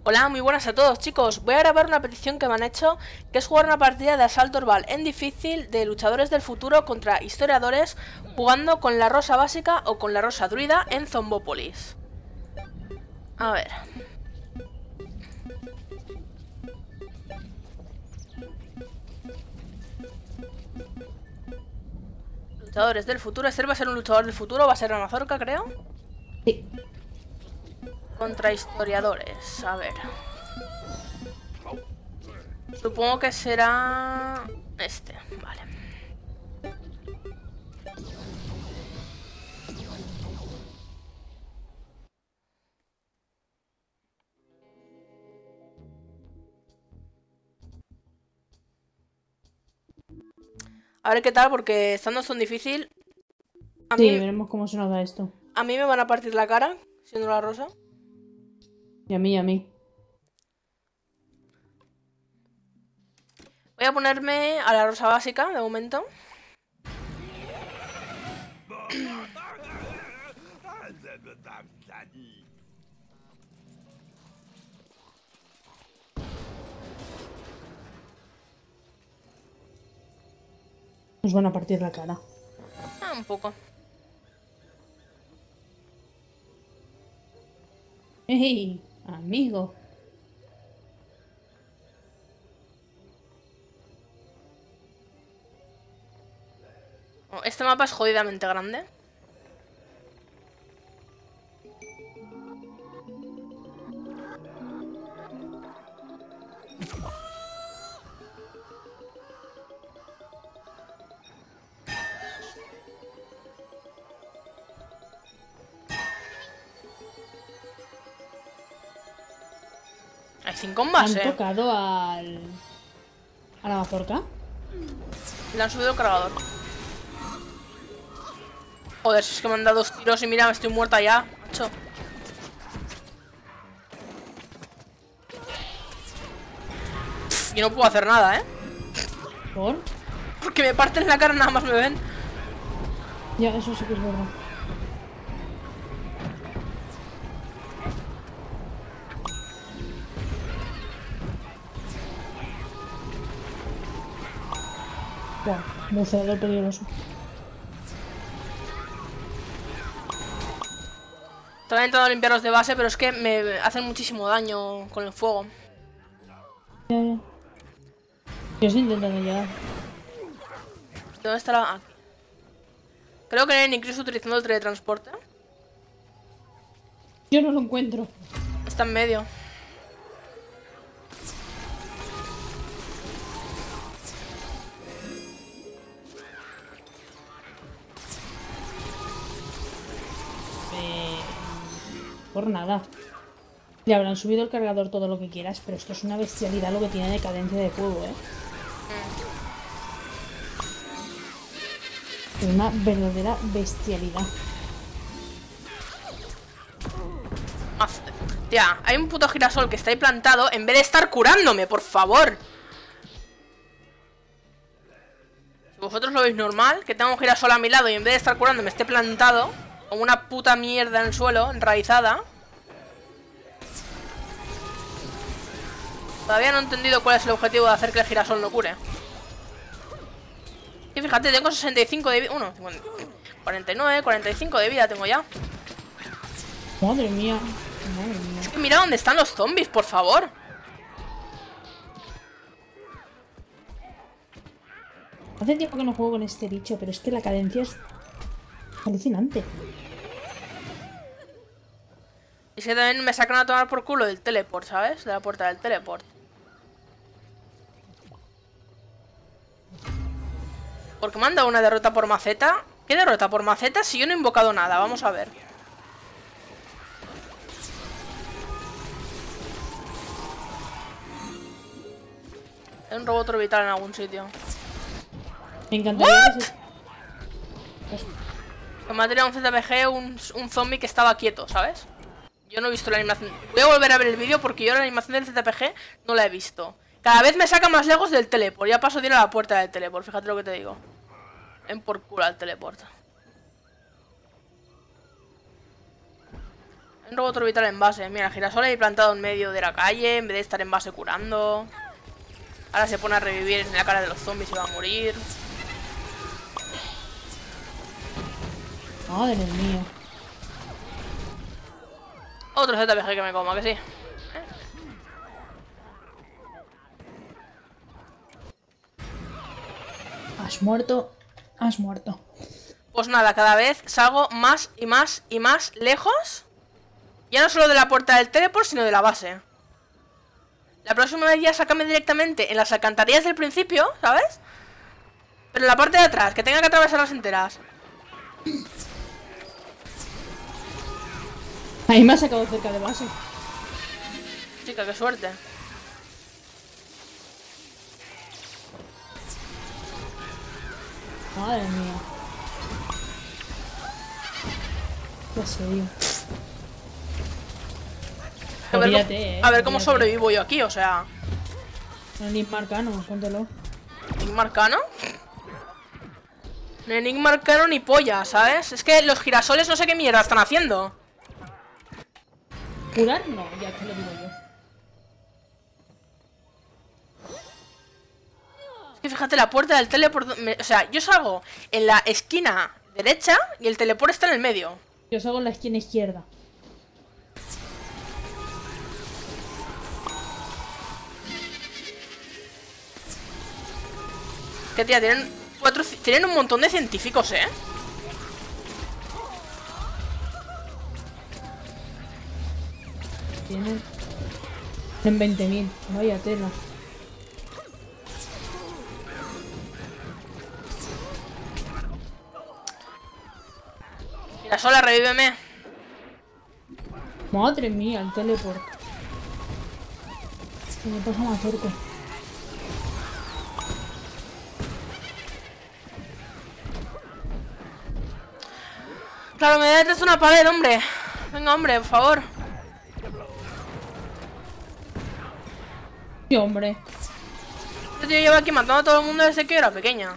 Hola, muy buenas a todos, chicos. Voy a grabar una petición que me han hecho, que es jugar una partida de Assault Orbital en difícil de luchadores del futuro contra historiadores, jugando con la rosa básica o con la rosa druida en Zombópolis. A ver. Luchadores del futuro. Este va a ser un luchador del futuro, va a ser la mazorca, creo. Sí. Contra historiadores, a ver. Supongo que será este, vale. A ver qué tal, porque estando tan difícil. Sí, veremos cómo se nos da esto. A mí me van a partir la cara, siendo la rosa. Y a mí, a mí. Voy a ponerme a la rosa básica, de momento. Nos van a partir la cara. Ah, un poco. ¡Ey! Amigo. Este mapa es jodidamente grande. Hay 5 en base. ¿Han tocado a la mazorca? Le han subido el cargador. Joder, si es que me han dado 2 tiros y mira, me estoy muerta ya, macho. Y no puedo hacer nada, ¿eh? ¿Por? Porque me parten la cara, nada más me ven. Ya, eso sí que es verdad. Buah, buceador peligroso. Estaba intentando limpiarlos de base, pero es que me hacen muchísimo daño con el fuego. Ya. Yo estoy intentando llegar. ¿Dónde está la...? Aquí. Creo que vienen incluso utilizando el teletransporte. Yo no lo encuentro. Está en medio. Por nada. Le habrán subido el cargador todo lo que quieras, pero esto es una bestialidad lo que tiene de cadencia de fuego, ¿eh? Es una verdadera bestialidad. Tía, hay un puto girasol que está ahí plantado en vez de estar curándome, por favor. Si vosotros lo veis normal, que tenga un girasol a mi lado y en vez de estar curándome esté plantado como una puta mierda en el suelo, enraizada. Todavía no he entendido cuál es el objetivo de hacer que el girasol no cure. Y fíjate, tengo 65 de vida. 49, 45 de vida tengo ya. Madre mía. Madre mía. Es que mira dónde están los zombies, por favor. Hace tiempo que no juego con este bicho, pero es que la cadencia es alucinante. Y es que también me sacan a tomar por culo del teleport, ¿sabes? De la puerta del teleport. Porque me han dado una derrota por maceta. ¿Qué derrota por maceta si yo no he invocado nada? Vamos a ver. Hay un robot orbital en algún sitio. Me encantaría que se... Que me ha tirado un ZPG, un zombie que estaba quieto, ¿sabes? Yo no he visto la animación. Voy a volver a ver el vídeo porque yo la animación del ZPG no la he visto. Cada vez me saca más lejos del teleport. Ya paso de ir a la puerta del teleport, fíjate lo que te digo. En por culo al teleport. Un robot orbital en base. Mira, el girasol ahí plantado en medio de la calle en vez de estar en base curando. Ahora se pone a revivir en la cara de los zombies y va a morir. Madre mía. Otro ZPG que me coma, que sí. Has muerto. Has muerto. Pues nada, cada vez salgo más y más y más lejos. Ya no solo de la puerta del teleport, sino de la base. La próxima vez ya sácame directamente en las alcantarillas del principio, ¿sabes? Pero en la parte de atrás, que tenga que atravesarlas enteras. Ahí me ha sacado cerca de base. Chica, qué suerte. Madre mía. Qué serio. A ver cómo sobrevivo yo aquí, o sea. Un enigma arcano, póntelo. ¿Enigma arcano? No enigma arcano ni polla, ¿sabes? Es que los girasoles no sé qué mierda están haciendo. ¿Curar? No, ya te lo digo yo. Es que fíjate, la puerta del teleport... O sea, yo salgo en la esquina derecha y el teleport está en el medio. Yo salgo en la esquina izquierda. Que tía, tienen un montón de científicos, ¿eh? Tienen... En 20.000. Vaya tela. Mira, sola, revíveme. Madre mía, el teleport. Se me pasa más cerca. Claro, me detrás una pared, hombre. Venga, hombre, por favor. Sí, hombre. Este tío lleva aquí matando a todo el mundo desde que era pequeña.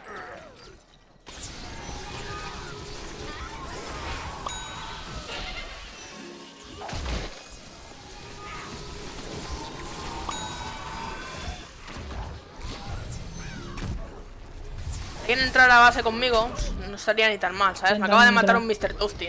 Quieren entrar a la base conmigo, no estaría ni tan mal, ¿sabes? Me acaba de matar un Mr. Toasty.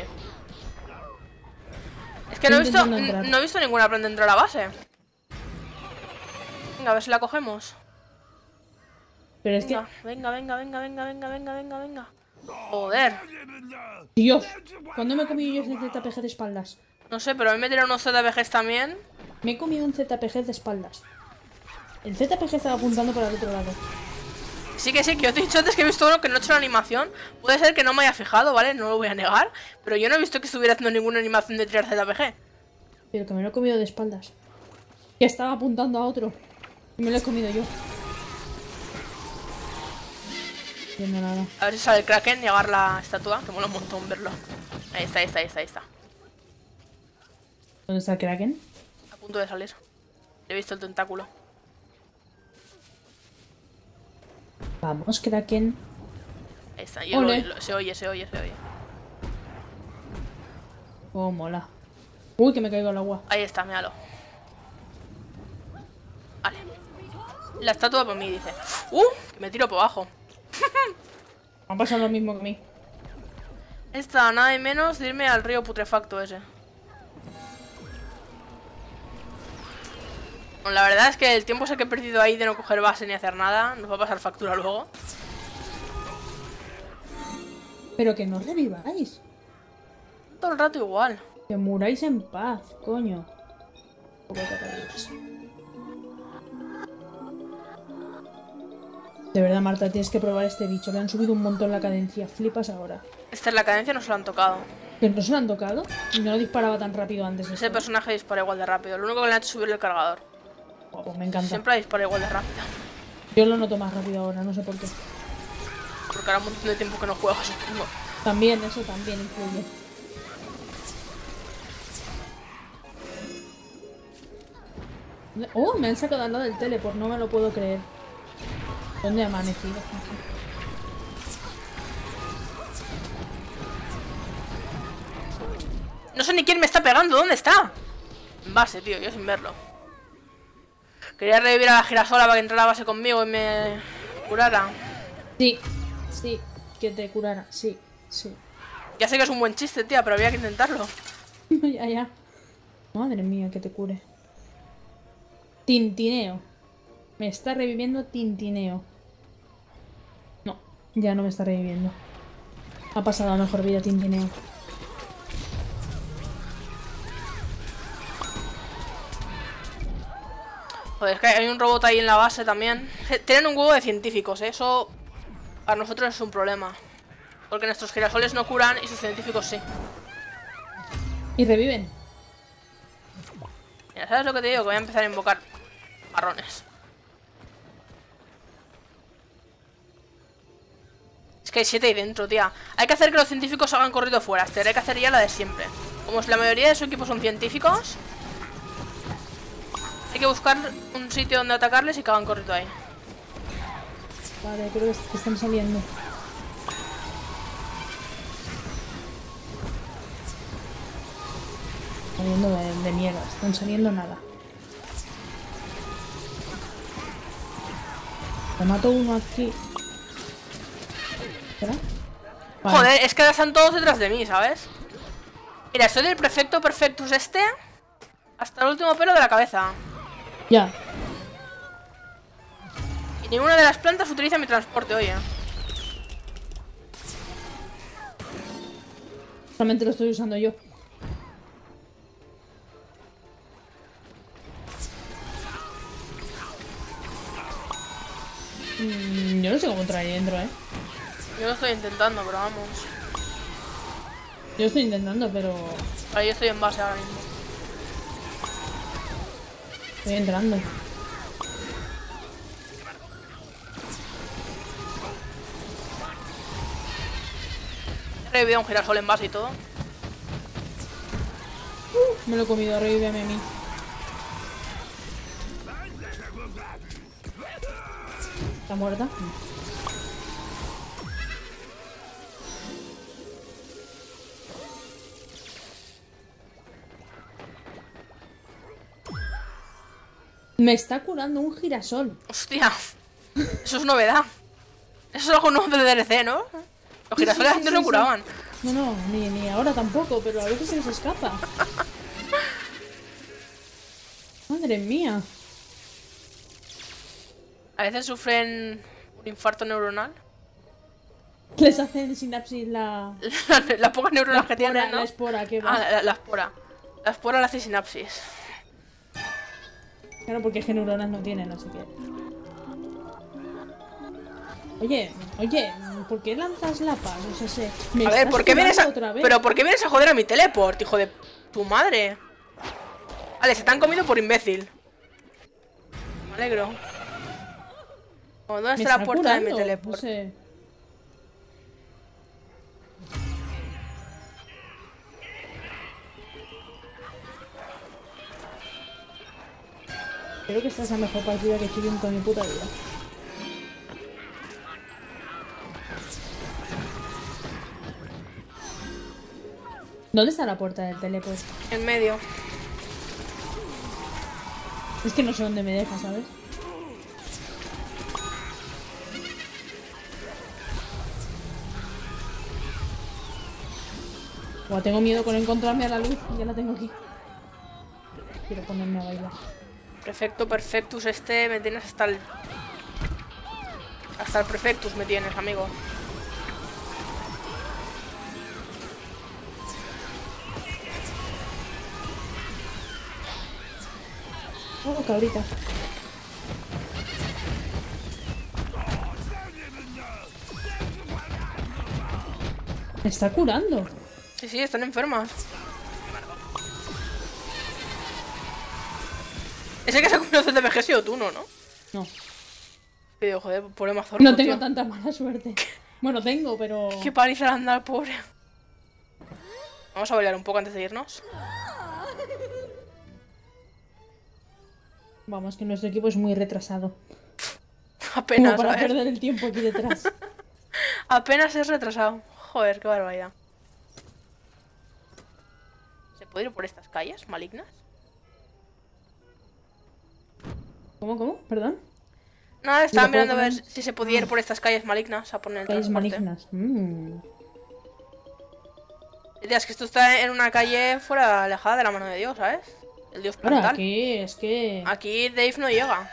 Es que no he visto ninguna prenda entrar a la base. Venga, a ver si la cogemos. Pero es Venga, venga. Joder. Dios, ¿cuándo me he comido yo ese ZPG de espaldas? No sé, pero a mí me tiraron unos ZPGs también. Me he comido un ZPG de espaldas. El ZPG estaba apuntando para el otro lado. Sí, que yo te he dicho antes que he visto uno que no ha hecho la animación. Puede ser que no me haya fijado, ¿vale? No lo voy a negar. Pero yo no he visto que estuviera haciendo ninguna animación de tirar ZPG. Pero que me lo he comido de espaldas. Que estaba apuntando a otro. Y me lo he comido yo. Viendo nada. A ver si sale el Kraken y agarrar la estatua, que mola un montón verlo. Ahí está. ¿Dónde está el Kraken? A punto de salir. He visto el tentáculo. Vamos, Kraken. Ahí está, se oye. Oh, mola. Uy, que me caigo al agua. Ahí está, míralo. Vale. La estatua por mí, dice. Que me tiro por abajo. Me ha pasado lo mismo que a mí. Esta, nada y menos de irme al río putrefacto ese. Bueno, la verdad es que el tiempo ese que he perdido ahí de no coger base ni hacer nada, nos va a pasar factura luego. Pero que no reviváis. Todo el rato igual. Que muráis en paz, coño. De verdad, Marta, tienes que probar este bicho. Le han subido un montón la cadencia. Flipas ahora. Esta es la cadencia, no se lo han tocado. ¿Que no se lo han tocado? Y no disparaba tan rápido antes. Ese personaje dispara igual de rápido. Lo único que le ha hecho es subirle el cargador. Pues me encanta. Siempre dispara igual de rápido. Yo lo noto más rápido ahora, no sé por qué. Porque ahora un montón de tiempo que no juego, supongo. También, eso también influye. Oh, me han sacado al lado del teleport, no me lo puedo creer. ¿Dónde ha amanecido? No sé ni quién me está pegando. ¿Dónde está? En base, tío. Yo sin verlo. Quería revivir a la girasola para que entrara a base conmigo y me curara. Sí, sí, que te curara, sí, sí. Ya sé que es un buen chiste, tía, pero había que intentarlo. Ya, ya. Madre mía, que te cure. Tintineo. Me está reviviendo Tintineo. No, ya no me está reviviendo. Ha pasado a mejor vida Tintineo. Joder, es que hay un robot ahí en la base también. Tienen un huevo de científicos, ¿eh? Eso para nosotros es un problema. Porque nuestros girasoles no curan y sus científicos sí. Y reviven. Mira, ¿sabes lo que te digo? Que voy a empezar a invocar marrones. Es que hay 7 ahí dentro, tía. Hay que hacer que los científicos hagan corrido fuera. Hay que hacer ya la de siempre. Como la mayoría de su equipo son científicos, hay que buscar un sitio donde atacarles y que hagan corrido ahí. Vale, creo que están saliendo. Saliendo de mierda, están saliendo nada. Te mato uno aquí. ¿Espera? Vale. Joder, es que ahora están todos detrás de mí, ¿sabes? Mira, estoy del prefecto perfectus este hasta el último pelo de la cabeza. Ya. Y ninguna de las plantas utiliza mi transporte, oye. Solamente lo estoy usando yo. Yo no sé cómo entrar ahí dentro, ¿eh? Yo lo estoy intentando, pero vamos. Yo estoy intentando, pero... Ahí estoy en base ahora mismo. Estoy entrando. He revivido un girasol en base y todo. Me lo he comido, revíveme a mí. ¿Está muerta? Me está curando un girasol. Hostia. Eso es novedad. Eso es algo nuevo de DLC, ¿no? Los girasoles antes no curaban. No, no, ni ahora tampoco, pero a veces se les escapa. Madre mía. A veces sufren un infarto neuronal. Les hacen sinapsis la... Las pocas neuronas que tienen, ¿no? La espora que va. Ah, la espora. La espora le hace sinapsis. Claro, porque es que neuronas no tienen, así que... Oye, ¿por qué lanzas lapas? O sea, a ver, ¿por qué vienes a... otra vez? Pero ¿por qué vienes a joder a mi teleport, hijo de tu madre? Vale, se te han comido por imbécil. Me alegro. ¿Dónde está la puerta de mi teleport? No sé. Creo que esta es la mejor partida que he hecho yo en toda mi puta vida. ¿Dónde está la puerta del teleport? En medio. Es que no sé dónde me deja, ¿sabes? Buah, tengo miedo con encontrarme a la luz. Ya la tengo aquí. Quiero ponerme a bailar. Prefecto perfectus este, me tienes hasta el... Hasta el prefectus me tienes, amigo. Oh, cabrita. Me está curando. Sí, sí, están enfermas. Ese que se ha comido el CTPG ha sido tú, ¿no? No. Y digo, joder, pobre mazorco, No tengo tío. tanta mala suerte. Bueno, tengo, pero... Qué paliza le anda al pobre. Vamos a bailar un poco antes de irnos. Vamos, que nuestro equipo es muy retrasado. Apenas, Como para ¿sabes? perder el tiempo aquí detrás. Apenas es retrasado. Joder, qué barbaridad. puedo ir por estas calles malignas? ¿Cómo? ¿Perdón? Nada, estaba ¿Y lo puedo mirando a ver poner? si se podía ir por estas calles malignas a poner el Calles transporte. malignas. Tía, es que esto está en una calle fuera alejada de la mano de Dios, ¿sabes? El Dios Ahora, plantal. aquí es que... Aquí Dave no llega.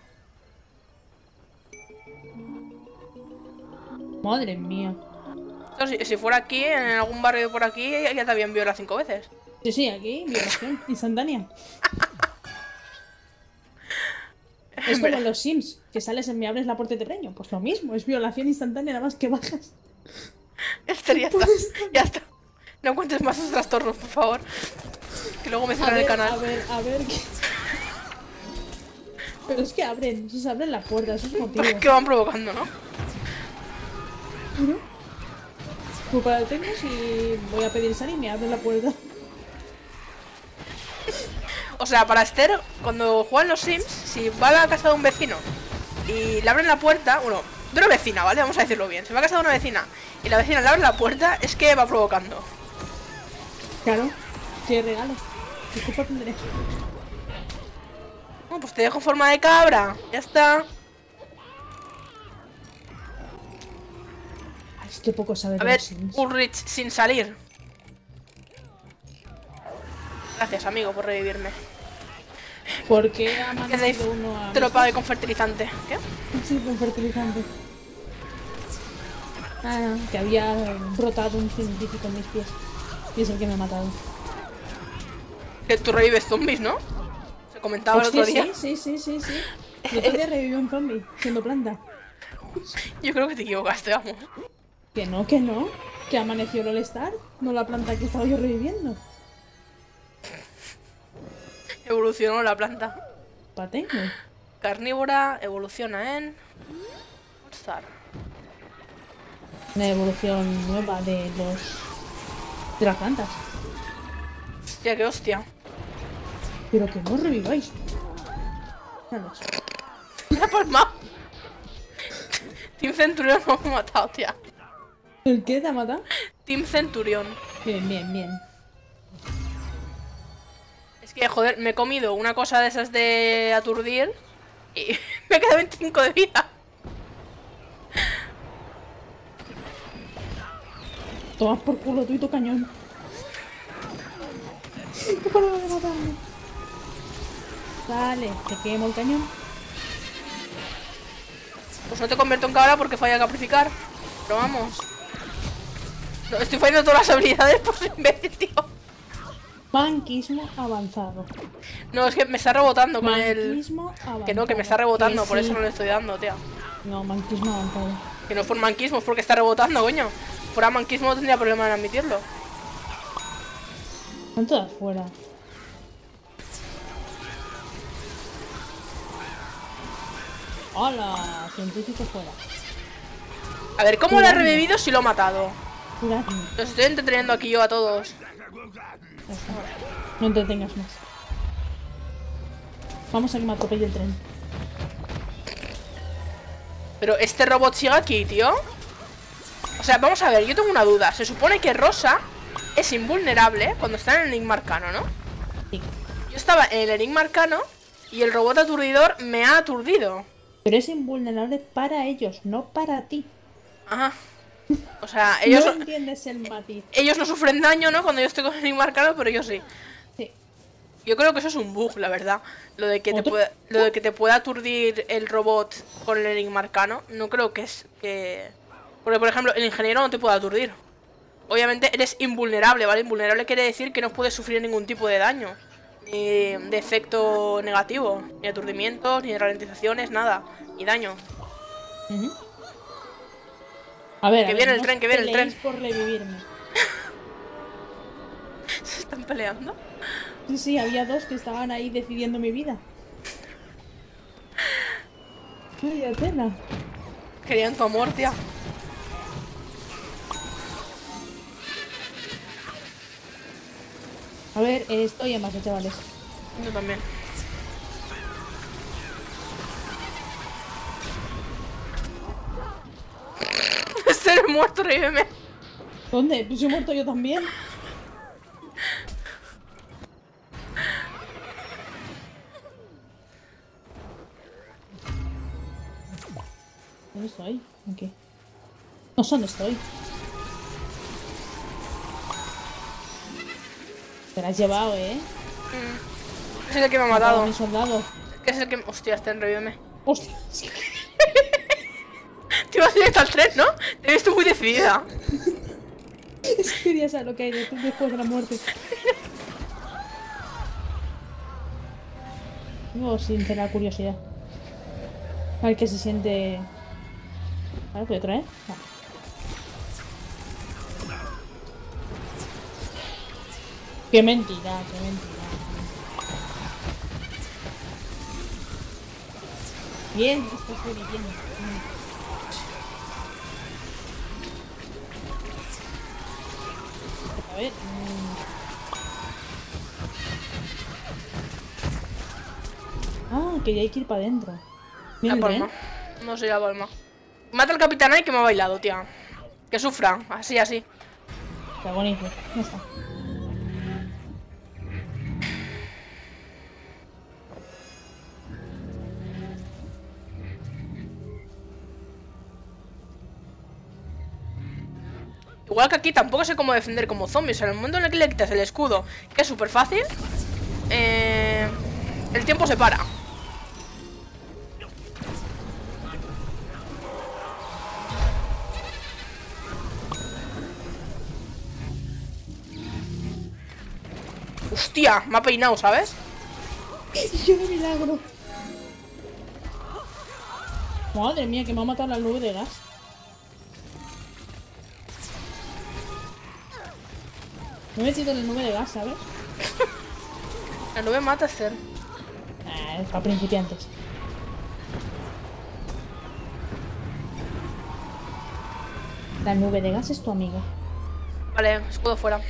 Madre mía. Esto, si fuera aquí, en algún barrio por aquí, ya te habían violado 5 veces. Sí, aquí, violación instantánea. Es como en los Sims, que sales en me abres la puerta y te preño. Pues lo mismo, es violación instantánea, nada más que bajas. Ya está, ya está. No cuentes más sus trastornos, por favor. Que luego me cierran el canal. A ver. Pero es que abren, se abren la puerta, eso es motivo. Que van provocando, ¿no? ¿No? Pues para tengo si voy a pedir sal y me abren la puerta. O sea, para Esther, cuando juegan los Sims, si va a la casa de un vecino y le abren la puerta, bueno, de una vecina, ¿vale? Vamos a decirlo bien. Si va a casa de una vecina y la vecina le abre la puerta, es que va provocando. Claro, qué regalo. ¿Qué culpa tendré? Bueno, pues te dejo en forma de cabra. Ya está. Ay, es que poco sabe A de ver, los Sims. Ulrich sin salir. Gracias, amigo, por revivirme. ¿Por qué ha Que mandado Dave uno a... te lo pague con fertilizante. ¿Qué? Sí, con fertilizante. Ah, que había brotado un científico en mis pies. Y es el que me ha matado. Que tú revives zombies, ¿no? Se comentaba el Hostia, otro día. sí. El otro día revivió un zombie, siendo planta. Yo creo que te equivocaste, vamos. Que no. Que amaneció el All-Star, no la planta que estaba yo reviviendo. Evolucionó la planta. Patengo. Carnívora, evoluciona en... All-Star. Una evolución nueva de las plantas. Hostia, qué hostia. Pero que no reviváis. Vamos. Me ha palmado. Team Centurión me ha matado, tía. ¿El qué te ha matado? Team Centurión. Bien. Es que, joder, me he comido una cosa de esas de aturdir y me queda 25 de vida. Tomas por culo tú y tu cañón. ¡No paraba de matarme! Dale, te quemo el cañón. Pues no te convierto en cabra porque falla caprificar. Pero vamos. No, estoy fallando todas las habilidades por ser imbécil, tío. Manquismo avanzado. No, es que me está rebotando con el... Manquismo avanzado. Que no, que me está rebotando, Que por sí. eso no le estoy dando, tía. No, manquismo avanzado. Que no es por manquismo, es porque está rebotando, coño. Fuera manquismo no tendría problema en admitirlo. Están todas fuera. ¡Hola! Científico fuera. A ver, ¿cómo lo ha revivido si lo ha matado? Curadme. Los estoy entreteniendo aquí yo a todos. Ya está. No entretengas más. Vamos a que me atropelle el tren. Pero este robot sigue aquí, tío. O sea, vamos a ver, yo tengo una duda. Se supone que Rosa es invulnerable cuando está en el Enigma Arcano, ¿no? Sí. Yo estaba en el Enigma Arcano y el robot aturdidor me ha aturdido. Pero es invulnerable para ellos, no para ti. Ajá. O sea, ellos No entiendes el matiz. ellos no sufren daño, ¿no? Cuando yo estoy con el Enigma Arcano, pero yo sí. Sí. Yo creo que eso es un bug, la verdad. Lo de que te pueda aturdir el robot con el Enigma Arcano, no creo que es que... Porque, por ejemplo, el ingeniero no te puede aturdir. Obviamente eres invulnerable, ¿vale? Invulnerable quiere decir que no puedes sufrir ningún tipo de daño. Ni de efecto negativo. Ni aturdimientos, ni ralentizaciones, nada. Ni daño. Ujú. A ver, Que viene el no tren, que viene el peleéis tren. por revivirme. ¿Se están peleando? Sí, había dos que estaban ahí decidiendo mi vida. Vaya tela. Querían tu amor, tía. A ver, estoy en base, chavales. Yo también. Ser muerto, revíveme. ¿Dónde? Pues he muerto yo también. ¿Dónde estoy? Aquí. No sé dónde estoy. Te la has llevado, ¿eh? Es el que me ha matado. Mi soldado. Es el que... Hostia, está en revíveme. Hostia. Te ibas directo al tren, ¿no? Te he visto muy decidida. Es que quería saber lo que hay después de la muerte. Tengo sincera curiosidad. A ver qué se siente. A ver, ¿puedo traer? No. Qué mentira, qué mentira. Bien, esto fue bien. A ver. Ah, que ya hay que ir para adentro. La palma. No soy la palma. Mata al capitán ahí que me ha bailado, tía. Que sufra. Así, así. Te agonizo. Ya está. Igual que aquí tampoco sé cómo defender como zombies. O sea, en el momento en el que le quitas el escudo, que es súper fácil, el tiempo se para. Hostia, me ha peinado, ¿sabes? Yo de milagro. Madre mía, que me ha matado la nube de gas. Me he metido en la nube de gas, ¿sabes? La nube mata a Esther. Es para principiantes. La nube de gas es tu amiga. Vale, escudo fuera.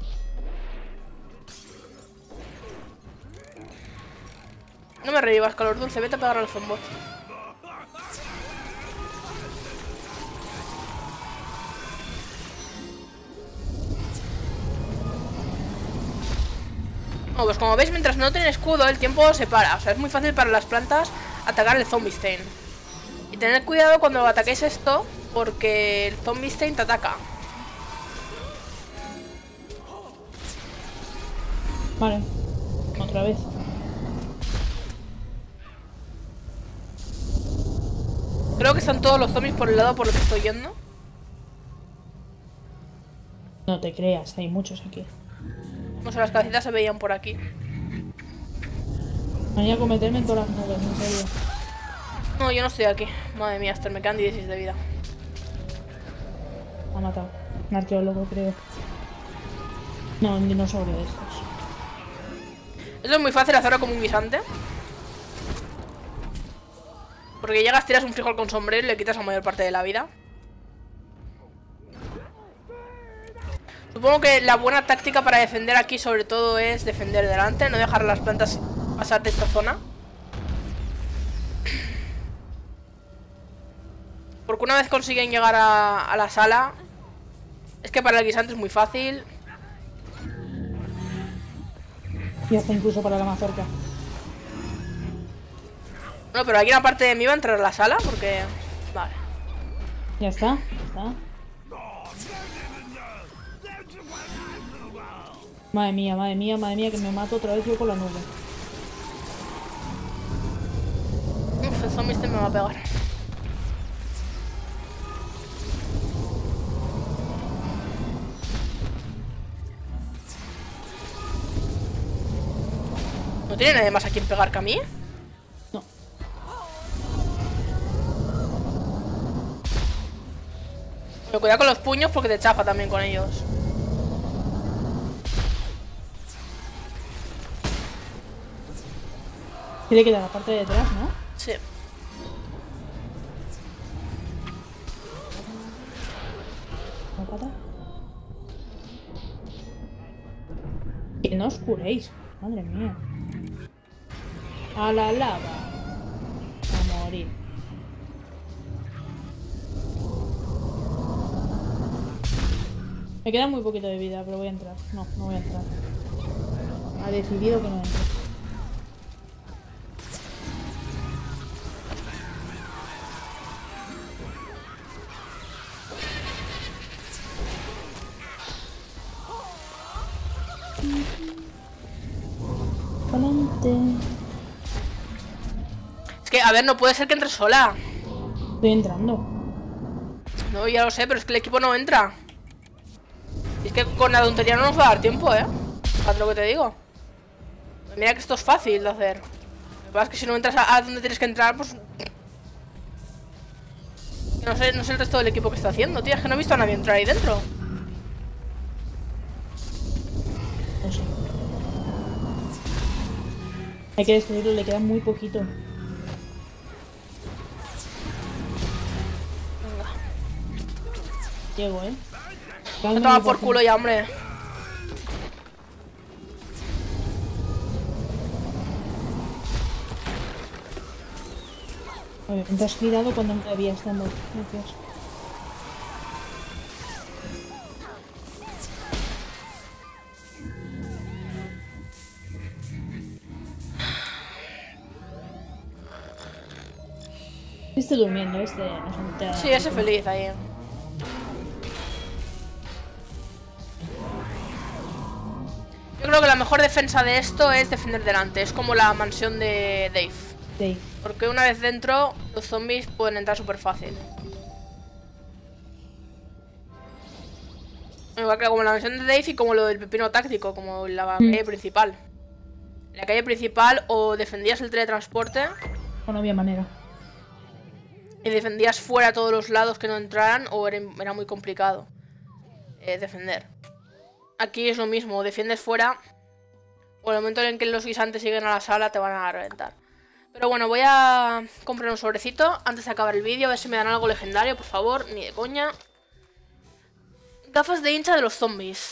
No me revivas, calor dulce, vete a pegar al zombot. No, pues como veis, mientras no tienen escudo, el tiempo se para. O sea, es muy fácil para las plantas atacar el zombie stain. Y tened cuidado cuando ataquéis esto, porque el zombie stain te ataca. Vale. Otra vez. Creo que están todos los zombies por el lado por lo que estoy yendo. No te creas, hay muchos aquí. No sé, las cabecitas se veían por aquí. Venía a cometerme en todas las nubes, en serio. No, yo no estoy aquí. Madre mía, Esther, me quedan 16 de vida. Me ha matado. Un arqueólogo, creo. No, un dinosaurio de estos. Eso es muy fácil hacerlo como un guisante. Porque llegas, tiras un frijol con sombrero y le quitas la mayor parte de la vida. Supongo que la buena táctica para defender aquí sobre todo es defender delante, no dejar a las plantas pasar de esta zona. Porque una vez consiguen llegar a la sala, es que para el guisante es muy fácil. Y hasta incluso para la mazorca. No, pero aquí una parte de mí va a entrar a la sala porque... Vale. Ya está, ya está. Madre mía, madre mía, madre mía, que me mato otra vez yo con la nube. Uf, el zombie este me va a pegar. ¿No tiene nadie más a quien pegar que a mí? No. Pero cuidado con los puños porque te chafa también con ellos. Tiene que dar la parte de detrás, ¿no? Sí. ¿La pata? Que no os curéis. Madre mía. A la lava. A morir. Me queda muy poquito de vida, pero voy a entrar. No, no voy a entrar. Ha decidido que no entre. a ver, no puede ser que entre sola. Estoy entrando. No, ya lo sé, pero es que el equipo no entra. Y es que con la tontería no nos va a dar tiempo, Fíjate lo que te digo. Mira que esto es fácil de hacer. Lo que pasa es que si no entras a donde tienes que entrar, pues... No sé el resto del equipo que está haciendo, tío. Es que no he visto a nadie entrar ahí dentro. No sé. Hay que destruirlo, le queda muy poquito. Venga. Llego, Me toma por culo ya, hombre. Te has girado cuando me había estado. Gracias. Estoy durmiendo, no se Sí, ese feliz ahí. Yo creo que la mejor defensa de esto es defender delante. Es como la mansión de Dave. Porque una vez dentro, los zombies pueden entrar súper fácil. Igual que como la mansión de Dave y como lo del pepino táctico, como la calle principal. En la calle principal o defendías el teletransporte. O no había manera. Y defendías fuera todos los lados que no entraran o era muy complicado defender. Aquí es lo mismo, defiendes fuera o el momento en que los guisantes siguen a la sala te van a reventar. Pero bueno, voy a comprar un sobrecito antes de acabar el vídeo, a ver si me dan algo legendario, por favor, ni de coña. Gafas de hincha de los zombies.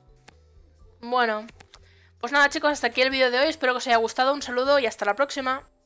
Bueno, pues nada chicos, hasta aquí el vídeo de hoy, espero que os haya gustado, un saludo y hasta la próxima.